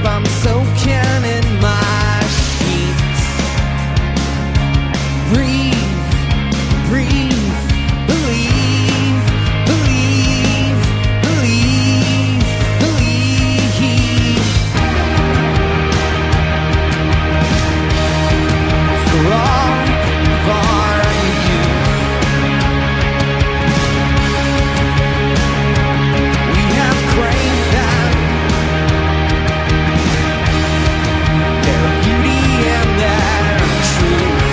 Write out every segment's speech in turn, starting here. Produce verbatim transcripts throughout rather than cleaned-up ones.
I'm soaking in my sheets. Breathe, breathe, believe, believe, believe, believe. For all of our youth, we have craved them, their beauty and their truth.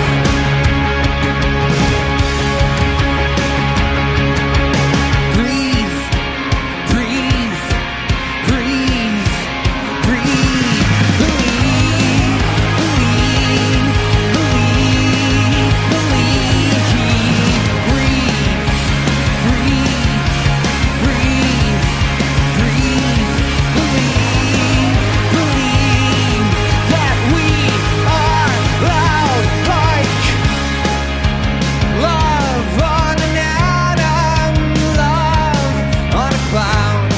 Breathe, breathe, breathe, breathe, believe, believe, believe, believe. Breathe, breathe, breathe, breathe, believe, believe that we are loud like love on an atom, love on a cloud.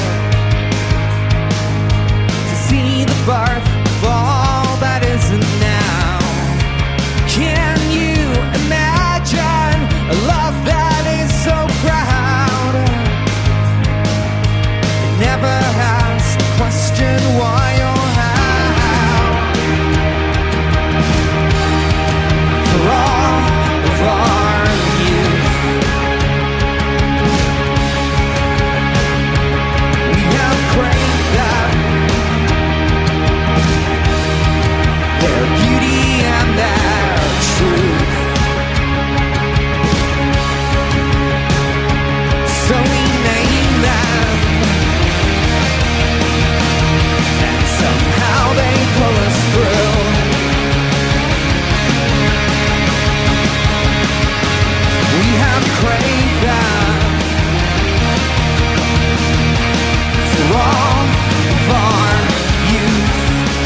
To see the birth of all that isn't now. Can you imagine a love that is so proud? It never has to question why or how. For all of our youth, we have craved them, their beauty and their truth. So we name them, and somehow they pull us through. We have craved them for all of our youth.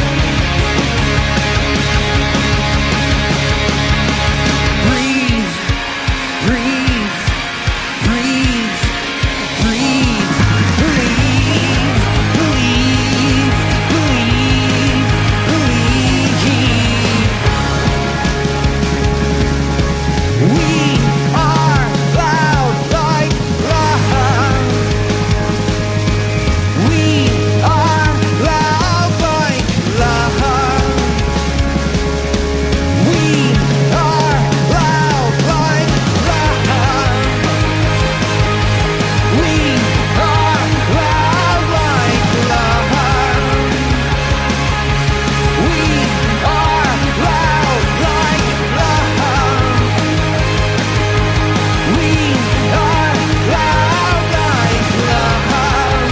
Breathe, breathe, breathe, breathe, believe, believe, believe, believe. We are loud like love. We are loud like love. We are loud like love. We are loud like love. We are loud like love. We are loud like love.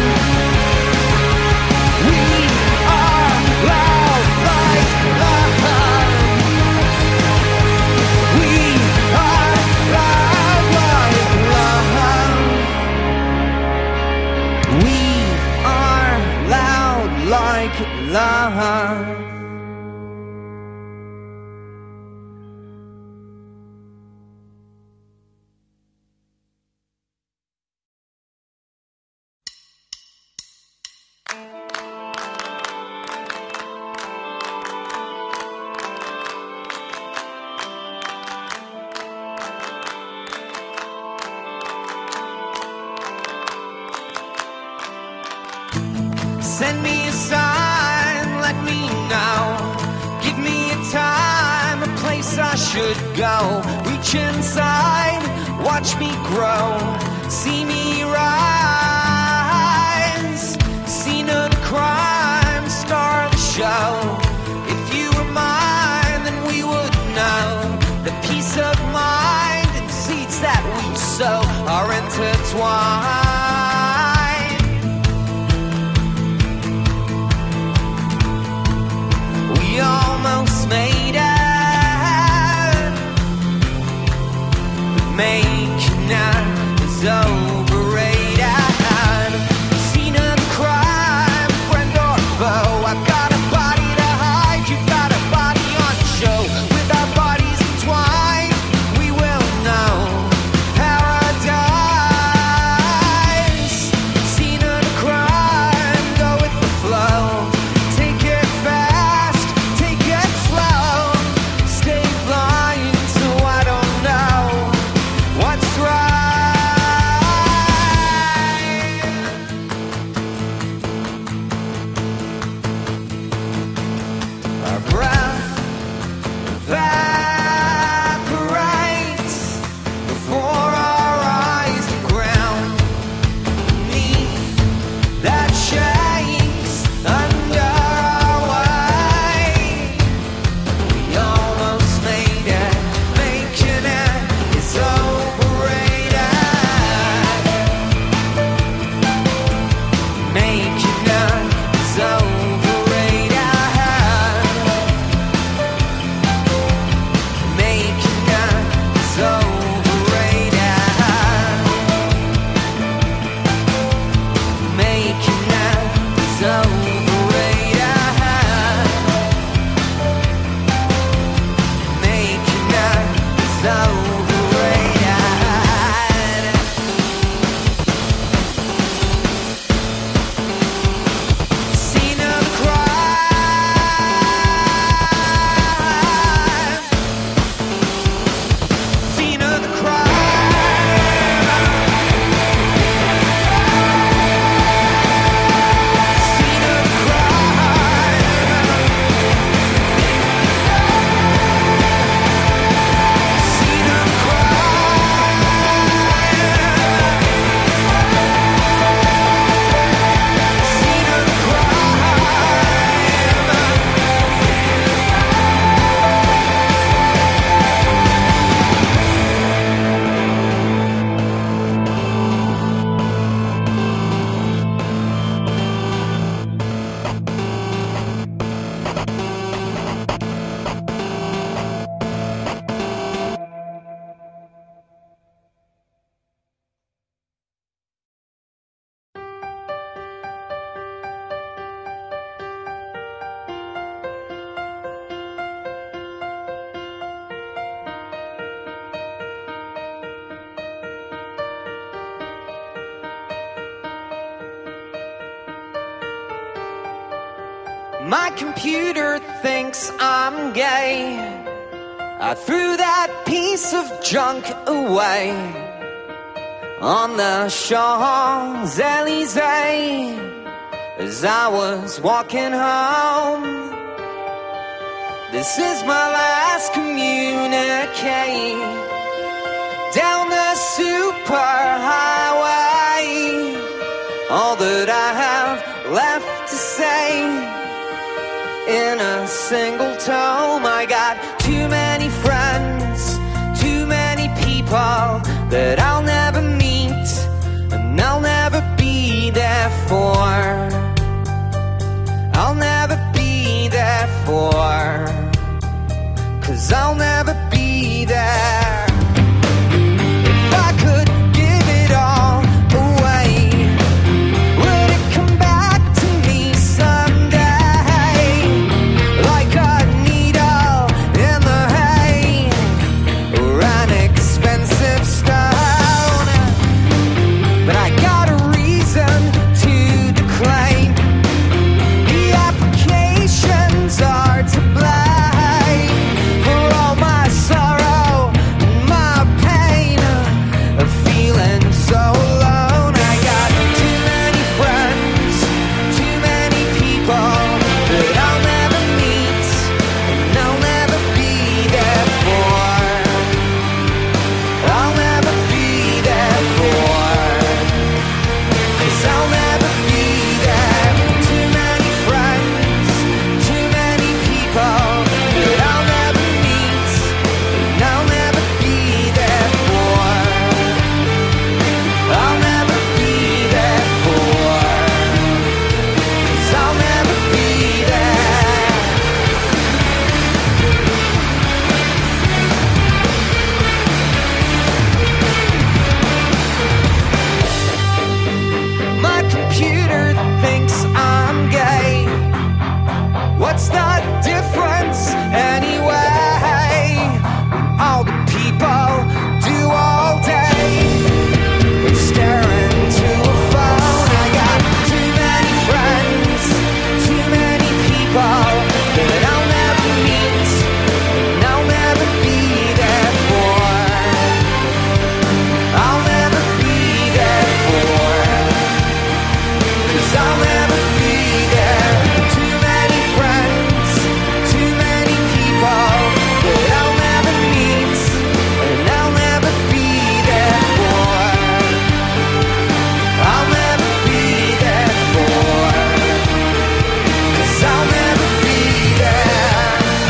We are loud like love. We are loud like love. We are loud like love. Send me a sign, let me know. Give me a time, a place I should go. Reach inside, watch me grow. See me rise. Scene of the crime, star of the show. If you were mine, then we would know. The peace of mind and seeds that we sow are intertwined. We almost made it, but making it is overrated. Scene of the crime, friend or foe. I've got a body to hide, you've got a body on show. With our bodies entwined, we will know paradise. Scene of the crime, go with the flow. Take it My computer thinks I'm gay. I threw that piece of junk away on the Champs-Elysees as I was walking home. This is my last communique down the superhighway. All that I have left to say in a single tome. I got too many friends, too many people that I'll never meet and I'll never be there for. I'll never be there for, 'cause I'll never be there. If I could give it all away, would it come back to me someday? Like a needle in the hay or an expensive stone. But I got a reason to declaim the applications are to blame for all my sorrow and my pain of feeling so alone. I got too many friends, too many people that I'll never meet and I'll never be there for. I'll never be there for, 'cause I'll never be there. Too many friends, too many people that I'll never meet and I'll never be there for. I'll never be there for, 'cause I'll never be there. My computer thinks I'm gay. What's the difference anyway? All the people do all day is stare into a phone. I got too many friends, too many people that I'll never meet and I'll never be there for. I'll never be there for, 'cause I'll never be there. Too many friends, too many people that I'll never meet and I'll never be there for. I'll never be there for, 'cause I'll never be there.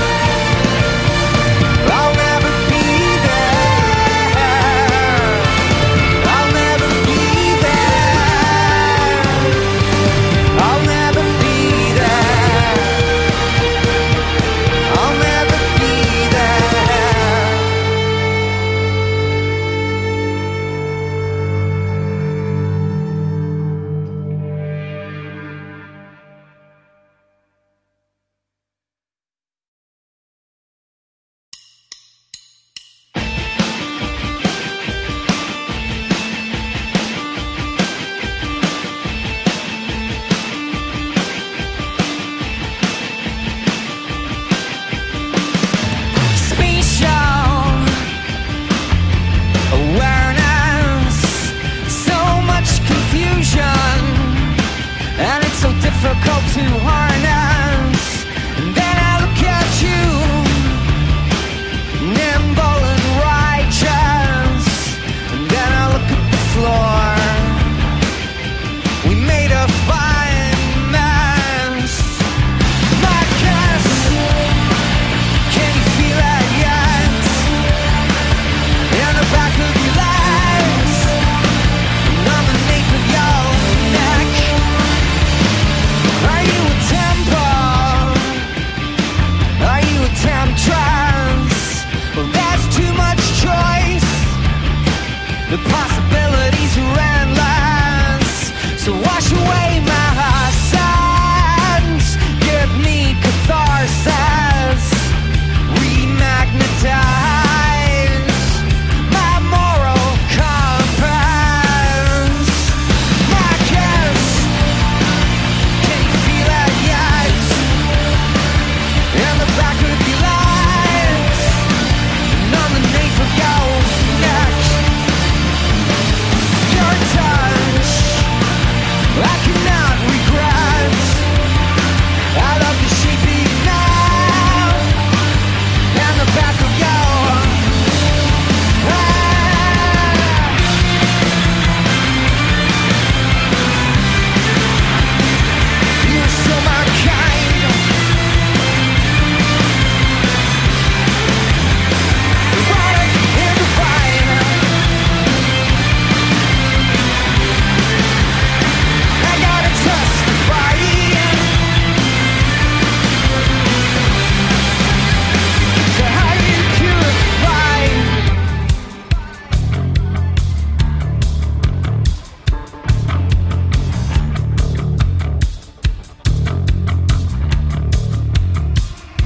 I'll never be there. I'll never be there. I'll never be there. I'll never be there. Spatial awareness, so much confusion, and it's so difficult to harness. And then I look at you, nimble and righteous, and then I look at the floor. We made a fine mess. My kiss, can you feel it yet? In the back of your legs, and on the nape of your neck. Are you a temp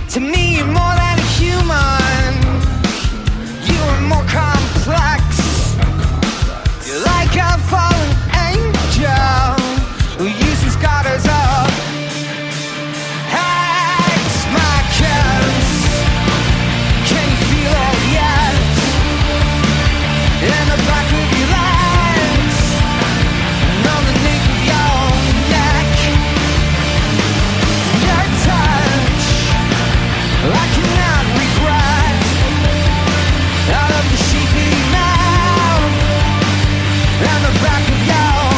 To me, you're more than a human. You are more complex. You're like a fallen angel who uses gutters up. Hex my kiss. Can you feel it yet? In the back of your legs and on the nape of your neck. Your touch I cannot regret. Out of the shape of your mouth and the back of your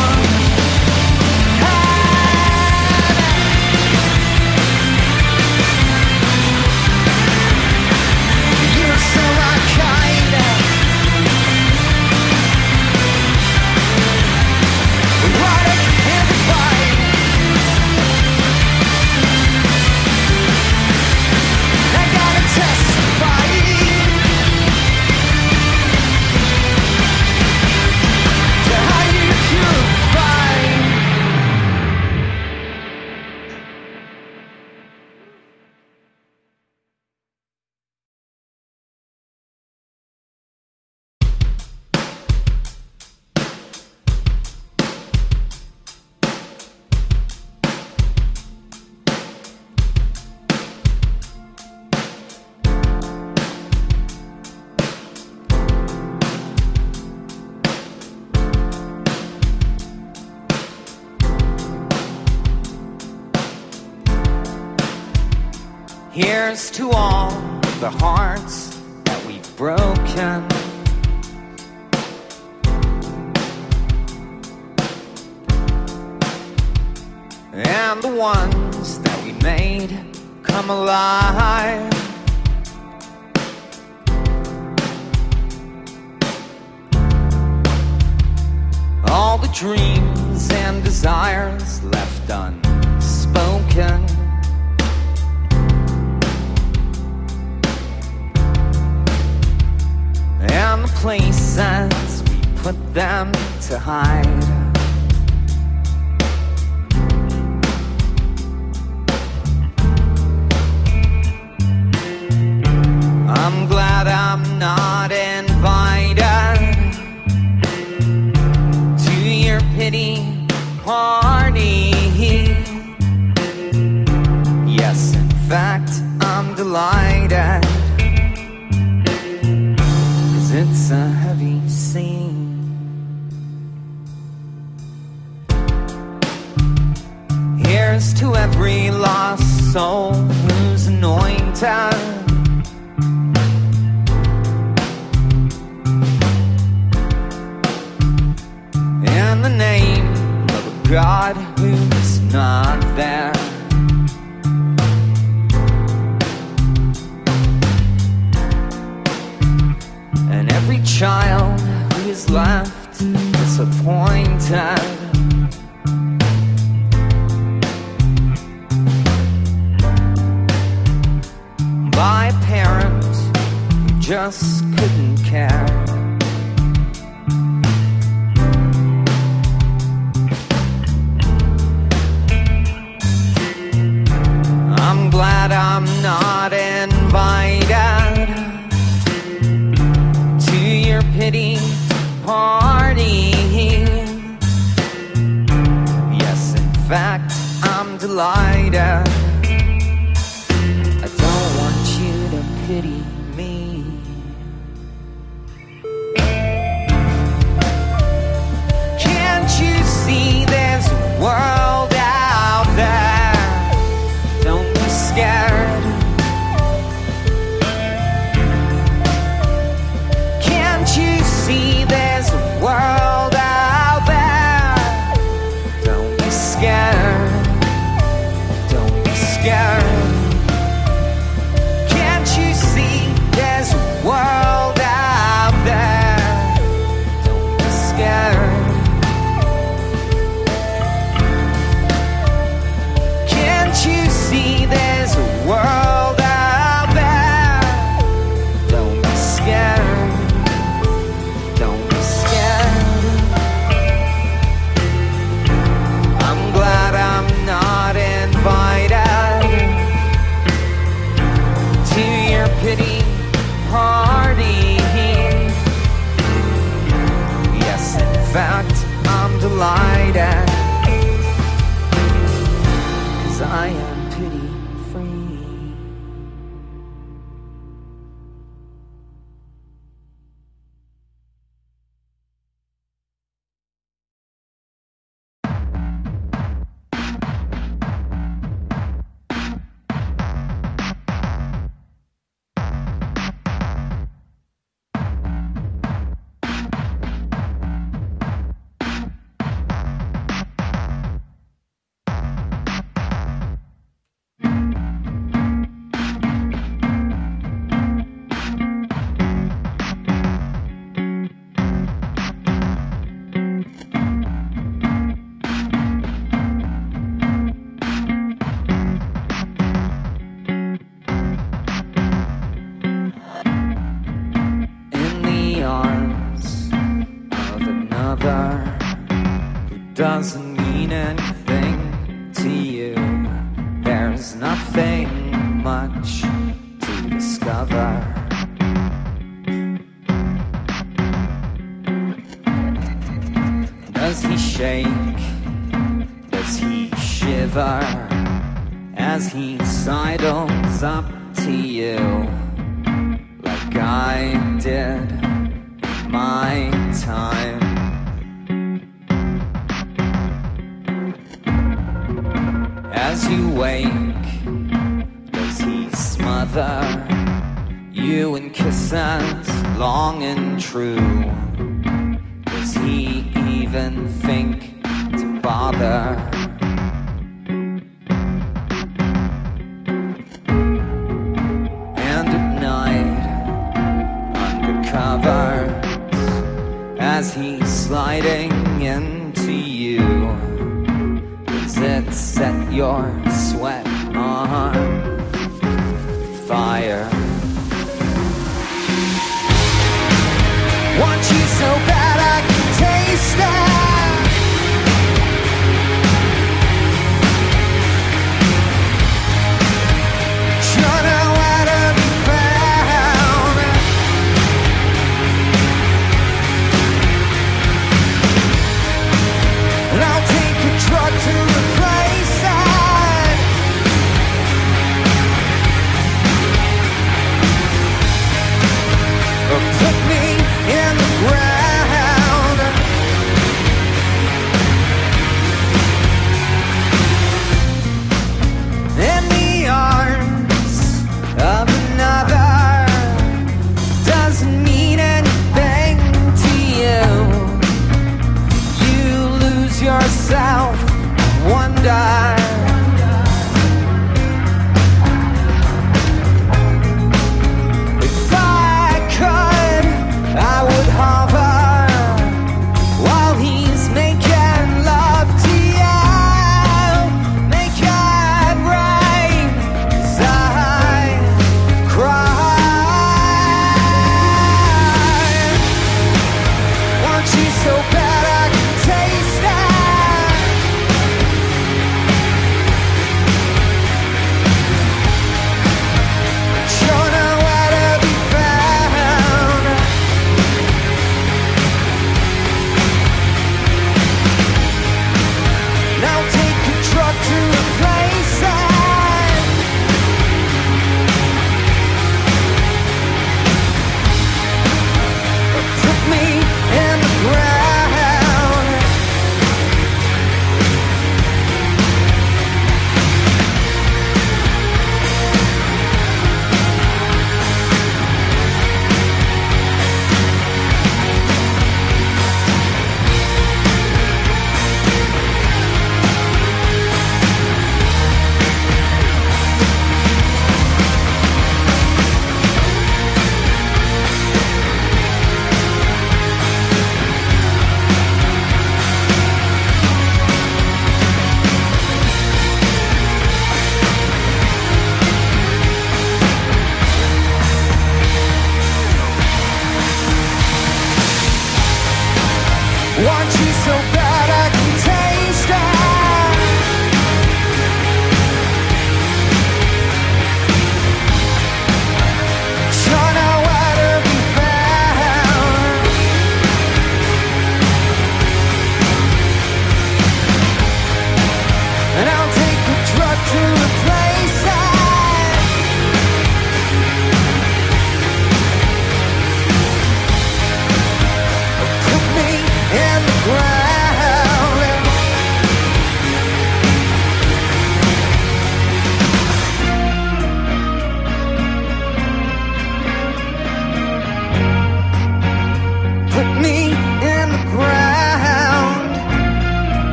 head. You're so unkind. What a hand to fight. I gotta testify to how you purify. Here's to all the hearts that we've broken. And the ones that we made come alive. All the dreams and desires left unspoken. And the places we put them to hide. I'm glad I'm not invited to your pity party. Yes, in fact, I'm delighted. It's a heavy scene. Here's to every lost soul who's anointed. In the name of a God who's not there. And every child who is left disappointed. By a parent who just couldn't care. I'm glad I'm not invited to your pity party. Yes, in fact, I'm delighted. I don't want you to pity me. pity party. Yes, in fact, I'm delighted, 'cause I am pity free. Doesn't mean anything to you. There's nothing much to discover. Does he shake? Does he shiver as he sidles up to you like I did in my time? As you wake, does he smother you in kisses long and true? Does he even think to bother? And at night, under covers, as he's sliding into you, it set your sweat on fire. Want you so bad I can taste it. You're nowhere to be found. And I'll take a drug to replace it. Or put me in the ground.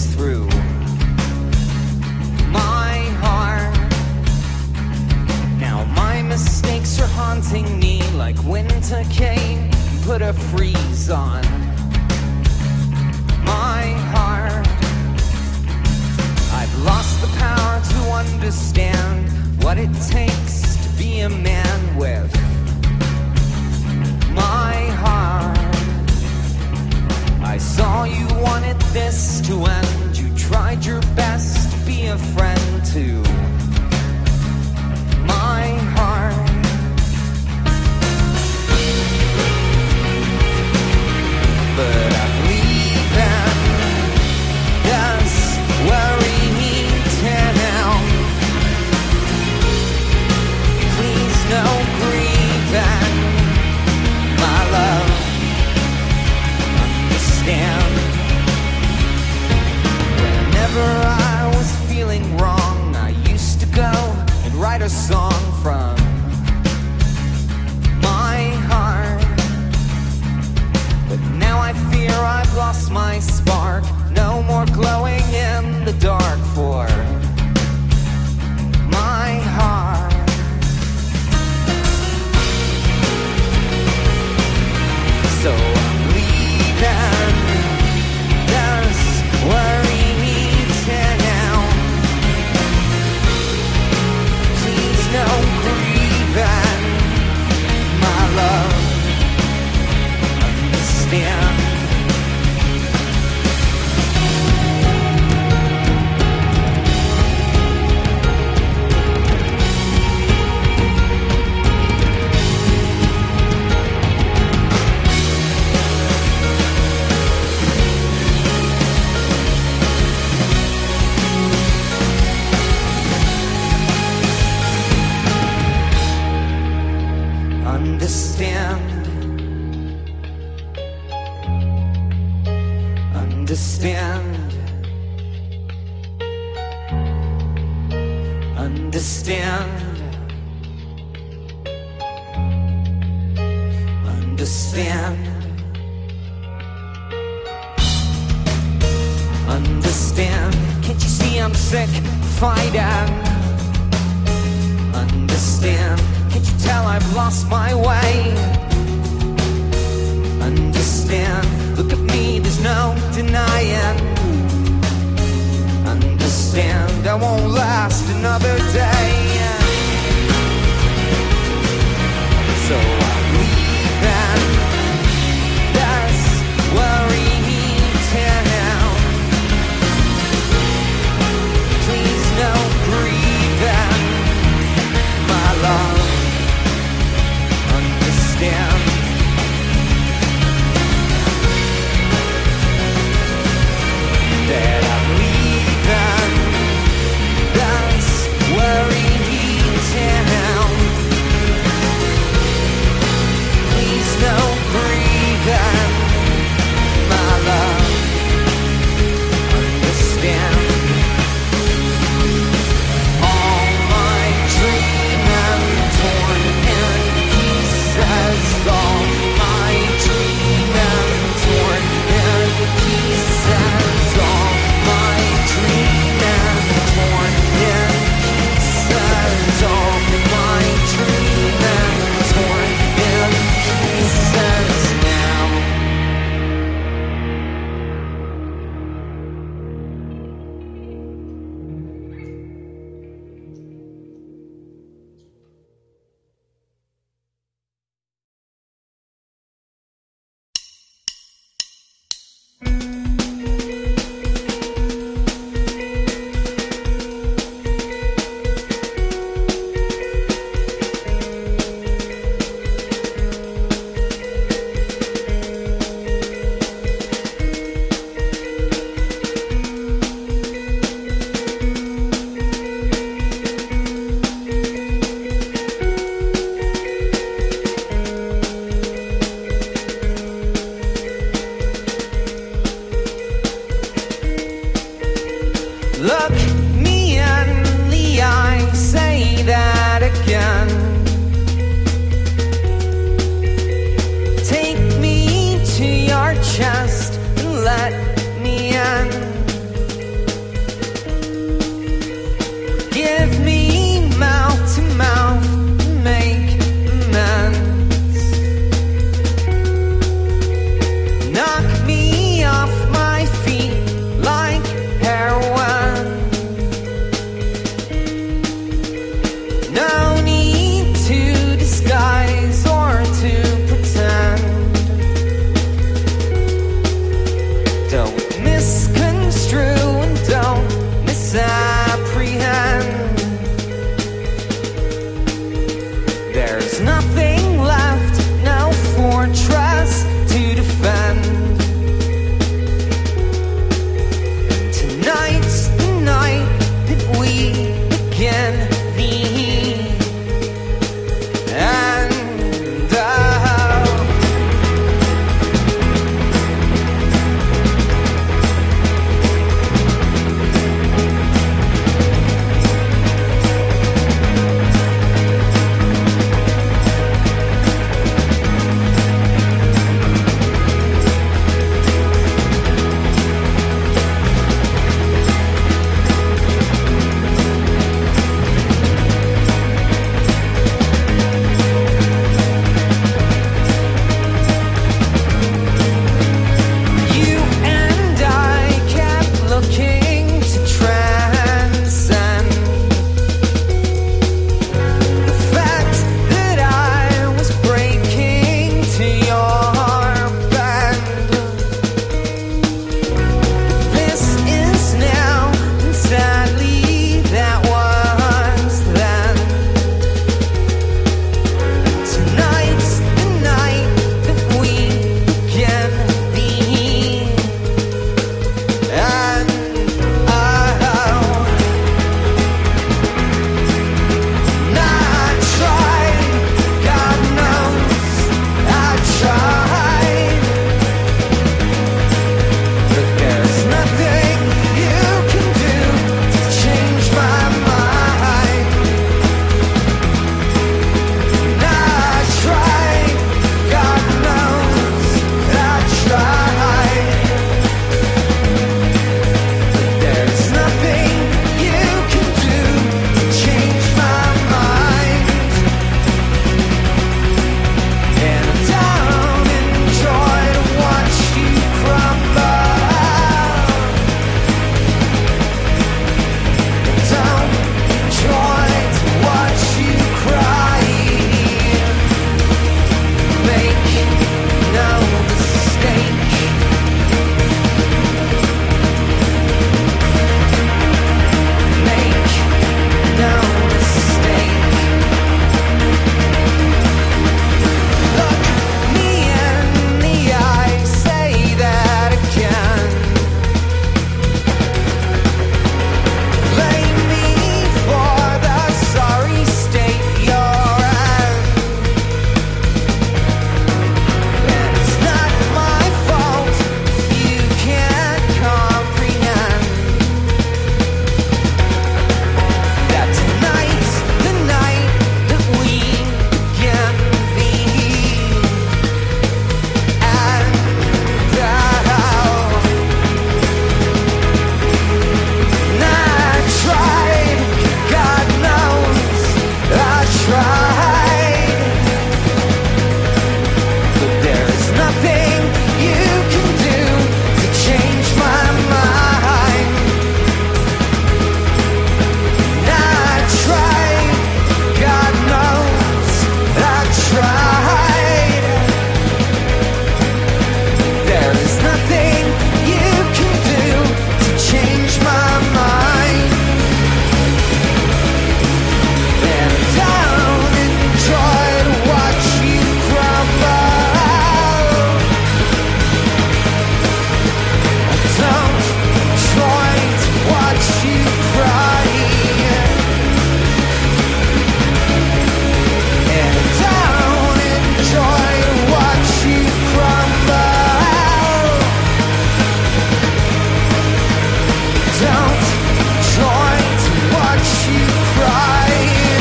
through my heart. Now my mistakes are haunting me like winter came and put a freeze on my heart. I've lost the power to understand what it takes to be a man with my heart. I saw you wanted this to end. You tried your best to be a friend to my heart. But I believe in this worrying town. Please no grieving, my love. Understand. Whenever I was feeling wrong, I used to go and write a song from my heart. But now I fear I've lost my spark. No more glowing in the dark for my heart. So I'm leaving this worrying town. Please no grieving, my love. Understand. Understand. Understand. Understand. Understand. Can't you see I'm sick fighting? Understand. Can't you tell I've lost my way? Understand. Look at me, there's no denying. Understand, I won't last another day. So I'm leaving this worrying town. Please no grieving, my love. Understand. That I'm leaving this worrying town. Please no grieving, my love. Understand. All my dreaming torn in pieces. All my dreaming torn in pieces. All my dreaming torn in pieces. All my dreaming torn in pieces now. Look me in the eye, say that again. Take me to your chest and let me in. Don't try to watch you cry.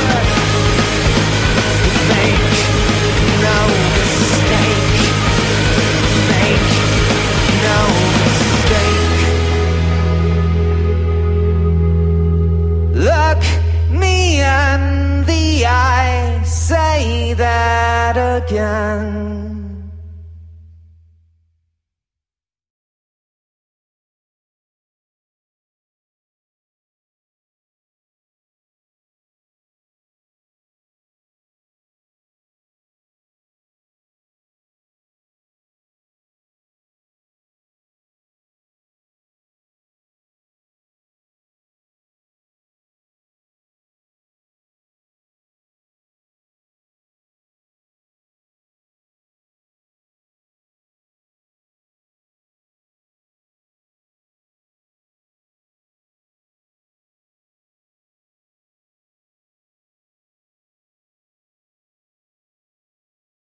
Make no mistake. Make no mistake. Look me in the eye, say that again.